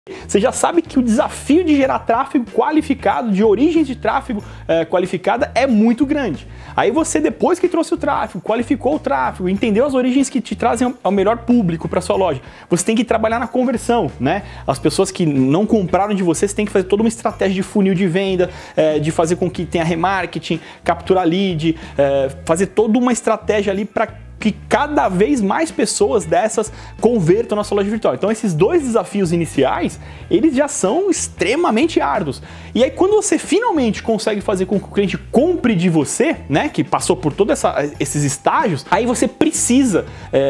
Você já sabe que o desafio de gerar tráfego qualificado, de origens de tráfego qualificada é muito grande. Aí você, depois que trouxe o tráfego, qualificou o tráfego, entendeu as origens que te trazem ao melhor público para sua loja, você tem que trabalhar na conversão, né? As pessoas que não compraram de você tem que fazer toda uma estratégia de funil de venda, de fazer com que tenha remarketing, capturar lead, fazer toda uma estratégia ali para que cada vez mais pessoas dessas convertam na sua loja virtual. Então esses dois desafios iniciais, eles já são extremamente árduos. E aí quando você finalmente consegue fazer com que o cliente compre de você, né, que passou por todos esses estágios, aí você precisa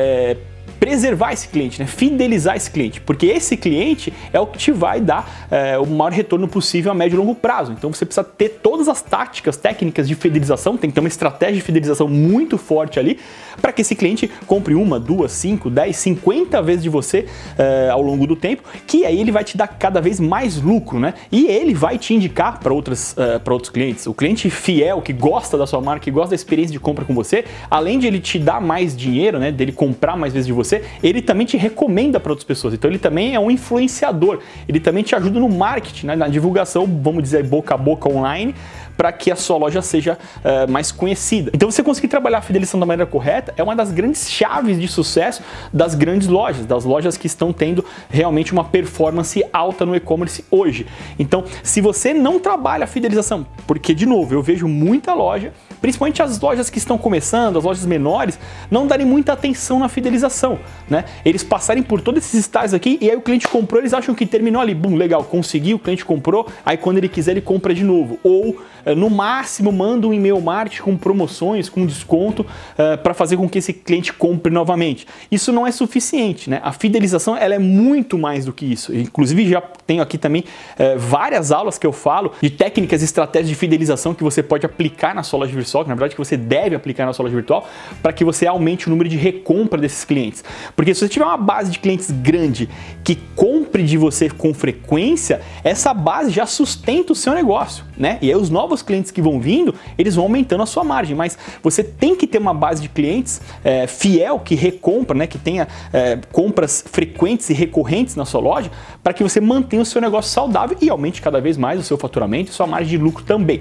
preservar esse cliente, né? Fidelizar esse cliente, porque esse cliente é o que te vai dar o maior retorno possível a médio e longo prazo. Então você precisa ter todas as táticas, técnicas de fidelização, tem que ter uma estratégia de fidelização muito forte ali, para que esse cliente compre 1, 2, 5, 10, 50 vezes de você ao longo do tempo, que aí ele vai te dar cada vez mais lucro, né? E ele vai te indicar para outros clientes. O cliente fiel, que gosta da sua marca, que gosta da experiência de compra com você, além de ele te dar mais dinheiro, né, dele comprar mais vezes de você, ele também te recomenda para outras pessoas. Então ele também é um influenciador, ele também te ajuda no marketing, né, na divulgação, vamos dizer, boca a boca online, para que a sua loja seja mais conhecida. Então você conseguir trabalhar a fidelização da maneira correta é uma das grandes chaves de sucesso das grandes lojas, das lojas que estão tendo realmente uma performance alta no e-commerce hoje. Então, se você não trabalha a fidelização, porque de novo, eu vejo muita loja, principalmente as lojas que estão começando, as lojas menores, não darem muita atenção na fidelização, né? Eles passarem por todos esses estágios aqui e aí o cliente comprou, eles acham que terminou ali, bum, legal, conseguiu, o cliente comprou, aí quando ele quiser ele compra de novo. Ou no máximo manda um e-mail marketing com promoções, com desconto para fazer com que esse cliente compre novamente. Isso não é suficiente, né? A fidelização ela é muito mais do que isso. Inclusive já tenho aqui também várias aulas que eu falo de técnicas e estratégias de fidelização que você pode aplicar na sua loja virtual, que na verdade que você deve aplicar na sua loja virtual, para que você aumente o número de recompra desses clientes. Porque se você tiver uma base de clientes grande que compre de você com frequência, essa base já sustenta o seu negócio, né? E aí os novos clientes que vão vindo, eles vão aumentando a sua margem, mas você tem que ter uma base de clientes fiel, que recompra, né? Que tenha compras frequentes e recorrentes na sua loja, para que você mantenha o seu negócio saudável e aumente cada vez mais o seu faturamento e sua margem de lucro também.